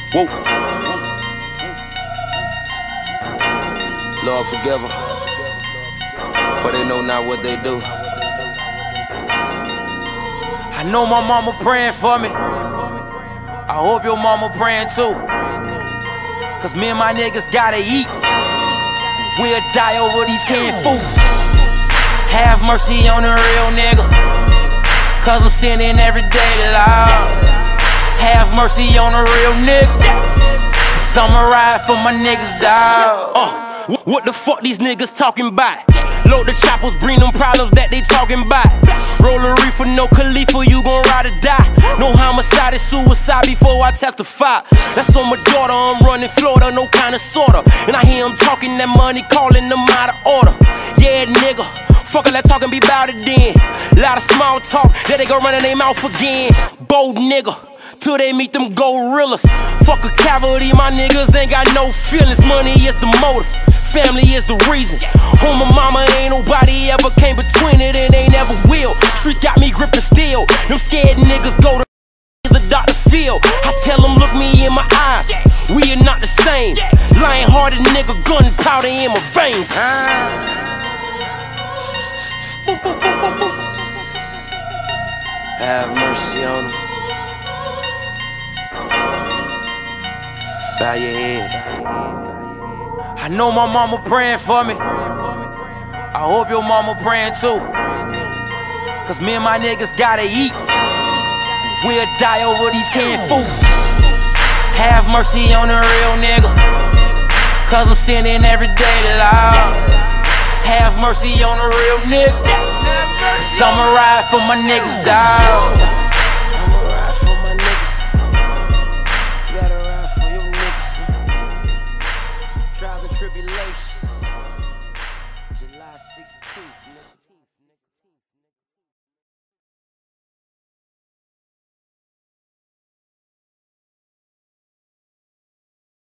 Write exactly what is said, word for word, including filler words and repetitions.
Whoa. Lord forgive them, for they know not what they do. I know my mama praying for me. I hope your mama praying too. Cause me and my niggas gotta eat. We'll die over these canned foods. Have mercy on the real nigga, cause I'm sinning every day, Lord. Have mercy on the real nigga, cause I'ma ride for my niggas, dawg. Uh, what the fuck these niggas talking about? Load the choppers, bring them problems that they talking about. Roll a reefer, no Khalifa, you gon' ride or die. No homicide, it's suicide before I testify. That's on my daughter, I'm running Florida, no kind of sorta. And I hear them talking that money, calling them out of order. Yeah, nigga, fuck it, let's talk and be bout it then. Lot of small talk, that they go running their mouth again. Bold nigga, till they meet them gorillas. Fuck a cavalry, my niggas ain't got no feelings. Money is the motive, family is the reason. On my mama, ain't nobody ever came between it, and they never will. Streets got me gripping steel. Them scared niggas go to the doctor field. I tell them, look me in my eyes, we are not the same. Lion-hearted nigga, gunpowder in my veins. Have mercy on them. Bow your head. I know my mama praying for me. I hope your mama praying too. Cause me and my niggas gotta eat. We'll die over these canned foods. Have mercy on the real nigga, cause I'm sinning every day, Lord. Have mercy on the real nigga, cause I'ma ride for my niggas, dawg. Tribulations, July sixteenth, nigga.